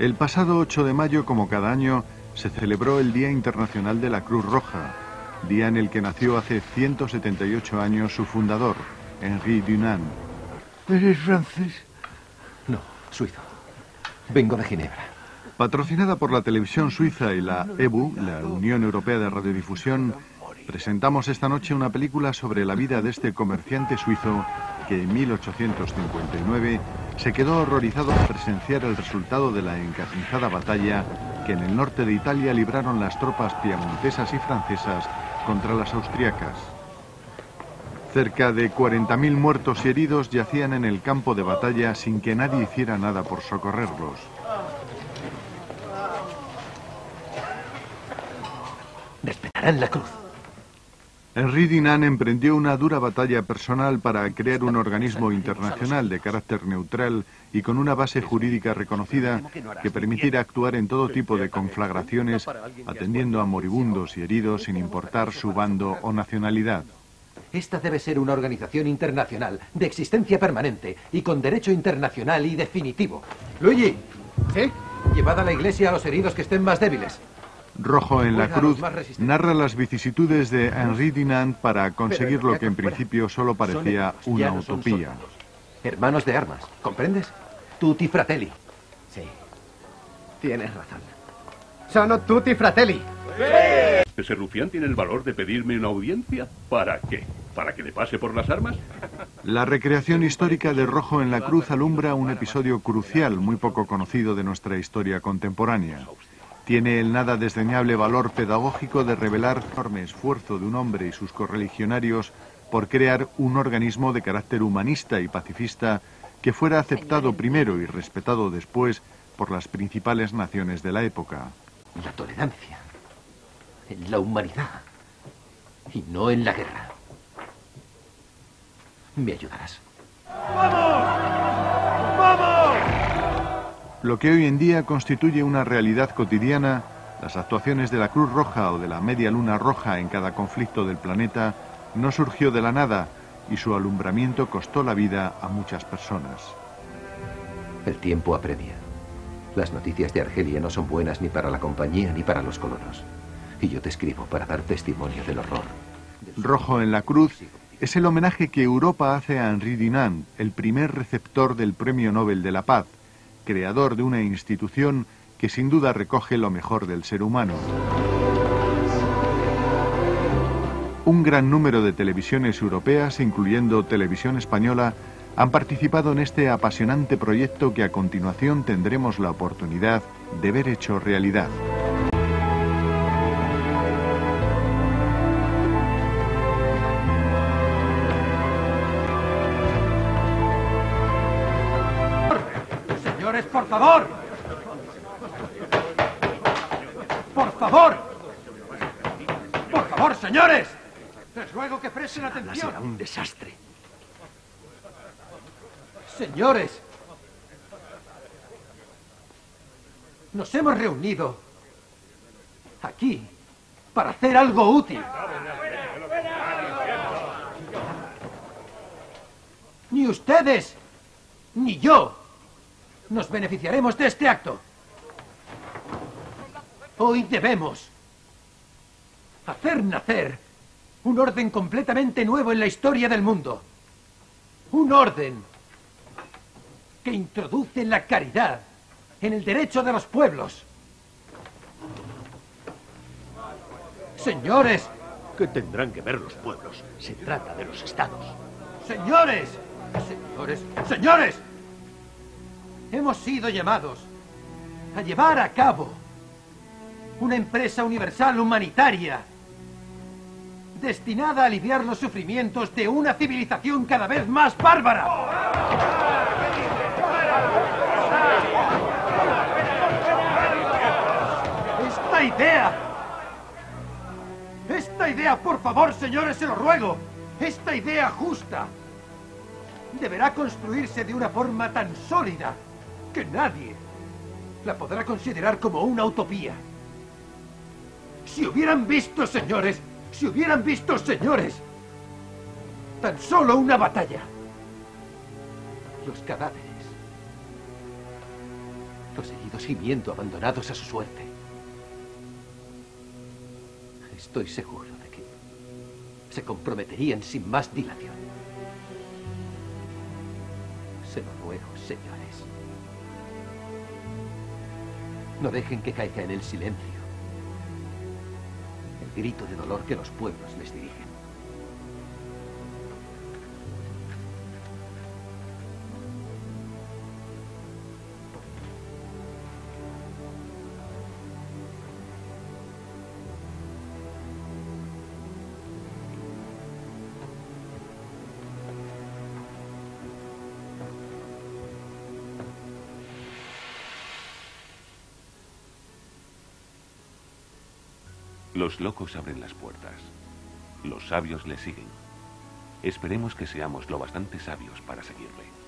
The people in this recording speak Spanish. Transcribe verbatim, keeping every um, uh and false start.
El pasado ocho de mayo, como cada año, se celebró el Día Internacional de la Cruz Roja, día en el que nació hace ciento setenta y ocho años su fundador, Henri Dunant. ¿Eres francés? No, suizo. Vengo de Ginebra. Patrocinada por la televisión suiza y la E B U, la Unión Europea de Radiodifusión, presentamos esta noche una película sobre la vida de este comerciante suizo que en mil ochocientos cincuenta y nueve se quedó horrorizado al presenciar el resultado de la encarnizada batalla que en el norte de Italia libraron las tropas piamontesas y francesas contra las austriacas. Cerca de cuarenta mil muertos y heridos yacían en el campo de batalla sin que nadie hiciera nada por socorrerlos. Respetarán la cruz. Henri Dunant emprendió una dura batalla personal para crear un organismo internacional de carácter neutral y con una base jurídica reconocida que permitiera actuar en todo tipo de conflagraciones, atendiendo a moribundos y heridos sin importar su bando o nacionalidad. Esta debe ser una organización internacional de existencia permanente y con derecho internacional y definitivo. Luigi, ¿Sí? llevad a la iglesia a los heridos que estén más débiles. Rojo en la Cruz narra las vicisitudes de Henri Dunant para conseguir lo que en principio solo parecía una utopía. Hermanos de armas, ¿comprendes? Tutti fratelli. Sí, tienes razón. Sono tutti fratelli. ¿Ese rufián tiene el valor de pedirme una audiencia? ¿Para qué? ¿Para que le pase por las armas? La recreación histórica de Rojo en la Cruz alumbra un episodio crucial muy poco conocido de nuestra historia contemporánea. Tiene el nada desdeñable valor pedagógico de revelar el enorme esfuerzo de un hombre y sus correligionarios por crear un organismo de carácter humanista y pacifista que fuera aceptado primero y respetado después por las principales naciones de la época. La tolerancia, en la humanidad y no en la guerra. ¿Me ayudarás? ¡Vamos! ¡Vamos! Lo que hoy en día constituye una realidad cotidiana, las actuaciones de la Cruz Roja o de la Media Luna Roja en cada conflicto del planeta, no surgió de la nada y su alumbramiento costó la vida a muchas personas. El tiempo apremia. Las noticias de Argelia no son buenas ni para la compañía ni para los colonos. Y yo te escribo para dar testimonio del horror. Rojo en la Cruz es el homenaje que Europa hace a Henri Dunant, el primer receptor del Premio Nobel de la Paz, creador de una institución que sin duda recoge lo mejor del ser humano. Un gran número de televisiones europeas, incluyendo Televisión Española, han participado en este apasionante proyecto que a continuación tendremos la oportunidad de ver hecho realidad. Señores, por favor. Por favor. Por favor, señores. Les ruego que presten atención. Será un desastre. Señores. Nos hemos reunido aquí para hacer algo útil. Ni ustedes, ni yo nos beneficiaremos de este acto. Hoy debemos hacer nacer un orden completamente nuevo en la historia del mundo. Un orden que introduce la caridad en el derecho de los pueblos. Señores. ¿Qué tendrán que ver los pueblos? Se trata de los estados. Señores. Señores. Señores. Hemos sido llamados a llevar a cabo una empresa universal humanitaria destinada a aliviar los sufrimientos de una civilización cada vez más bárbara. Esta idea, esta idea, por favor, señores, se lo ruego, esta idea justa deberá construirse de una forma tan sólida que nadie la podrá considerar como una utopía. Si hubieran visto, señores, si hubieran visto, señores, tan solo una batalla, los cadáveres acto seguido gimiendo, abandonados a su suerte. Estoy seguro de que se comprometerían sin más dilación. Se lo ruego, señores. No dejen que caiga en el silencio el grito de dolor que los pueblos les dirigen. Los locos abren las puertas. Los sabios le siguen. Esperemos que seamos lo bastante sabios para seguirle.